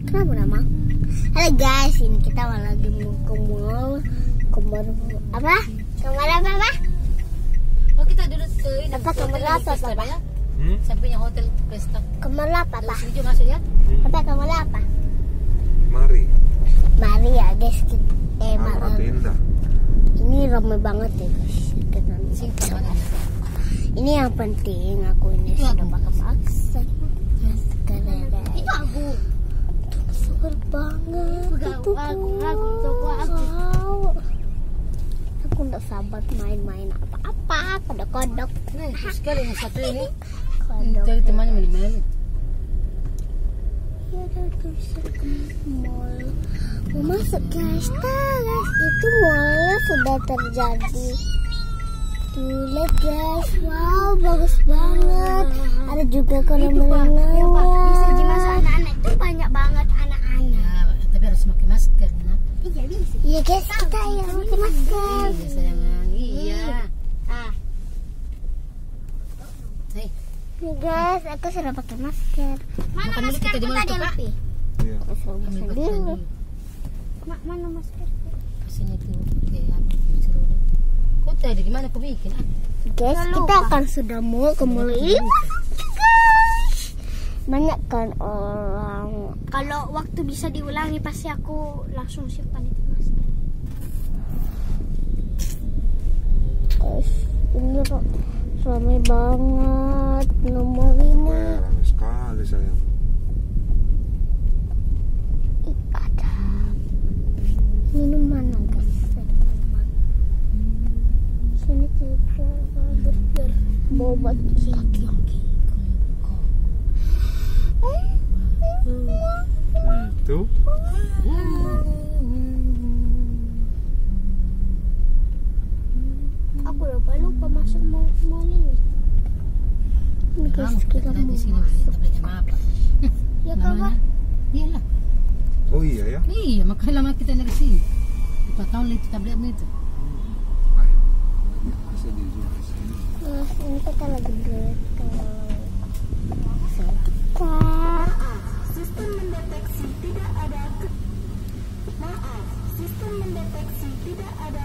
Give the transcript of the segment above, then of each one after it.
Kenapa nama? Halo guys, ini kita lagi mau ke mall. Kamar apa? Kamar apa? Oh, kita duduk ke ini. Apa kamar apa, Papa? Ya? Sampingnya hotel Pesta. Kamar apa, Pak? Setuju masuk ya? Apa kamar apa? Mari. Mari ya guys, Amat indah. ini ramai banget ya guys. Singkat mana? Ini yang penting aku ini Itu sudah aku. pakai masker. Itu aku. Seger banget. Itu aku nggak sabar main-main apa-apa. Kodok-kodok. Nah, itu sekali yang satu ini. Kodok. Dari temannya meli-meli. Ya udah bisa ke mall. Mau masuk guys, guys itu mallnya sudah terjadi. Tuh lihat guys, wow bagus banget. Ada juga kolam renang. Bisa dimasuk anak-anak itu banyak banget anak-anak. Ya, tapi harus pakai masker, nah. Iya bisa. Iya guys, kita yang pakai masker. Iya sayang, iya. Hei, Nih guys, aku sudah pakai masker. Mana makan dulu masker kita di mana tadi tuh, Pak? lebih? Iya. Aku sudah Ambil masker batasan dulu. dulu. Mana masker? Rasanya itu kayak apa? Seru. Kau tadi di mana kau bikin? Guys, kita akan sudah mau ke mall ini. Guys, banyak kan orang. Kalau waktu bisa diulangi pasti aku langsung simpan itu masker. Guys, ini ramai banget. Nomor 5. Ramai sekali sayang. Ada minuman guys. Ada minuman. Sini juga burger. Boba kaki. Tuh. Aku lupa masuk mall ini. Ini guys, kita mau di sini masuk. tabletnya apa? Ya kawan. Iyalah. Oh iya ya. Iya, makanya lama kita dari sini. Kita tahu itu tabletmu itu. Bisa di zoom ke sini. Nah, ini kita lagi berita. Sistem mendeteksi tidak ada sistem mendeteksi tidak ada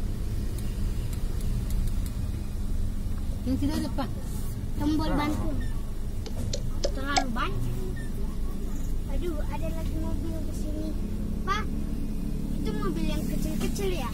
Yang tidak ada Pak. tombol bantu. Terlalu banyak. Aduh, ada lagi mobil ke sini. Pak, itu mobil yang kecil-kecil ya?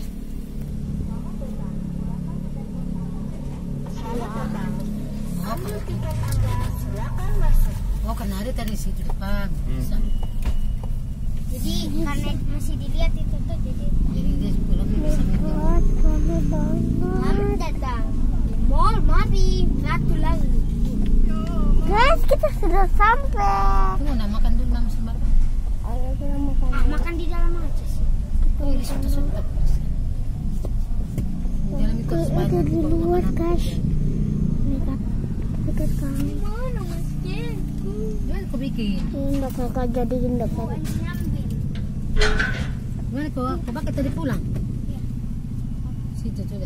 Oh, karena ada tadi situ depan. Bisa. Jadi karena masih dilihat itu tuh jadi Jadi dia pulang bisa minum. Ramai banget. mari datang di mall mari ratu lagi. Guys, kita sudah sampai. Tunggu, nak makan dulu mama sama Bapak. Ayo kita makan. Makan di dalam aja sih. Oh, di situ sudah. Di dalam itu harus Itu banyak. di luar guys. Dekat kami. Mana maskerku? Gimana kau bikin? Ini kakak jadiin dekat. Nyambil. Gimana kau pakai tadi pulang? Situ sudah.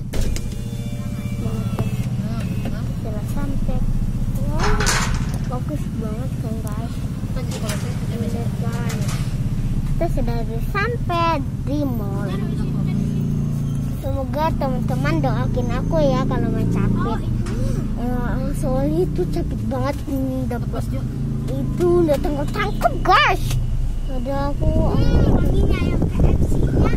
Sudah sampai. Wow, bagus banget kan guys. Kan di sekolah saya sudah bisa. Lihat guys. Kita sudah sampai di mall. Semoga teman-teman doakin aku ya kalau mencapai. Soalnya itu capek banget dapat itu udah tangkap guys. Ada aku. Wanginya yang KFC-nya.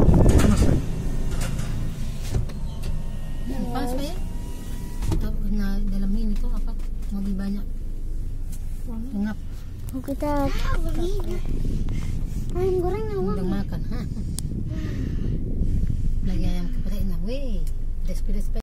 Panas Pak ya? Tahu kena dalam ini tuh apa? Mobil banyak. Pengap. Kita Ayam goreng Udah makan. Lagi ayam kepada enak. Weh. Des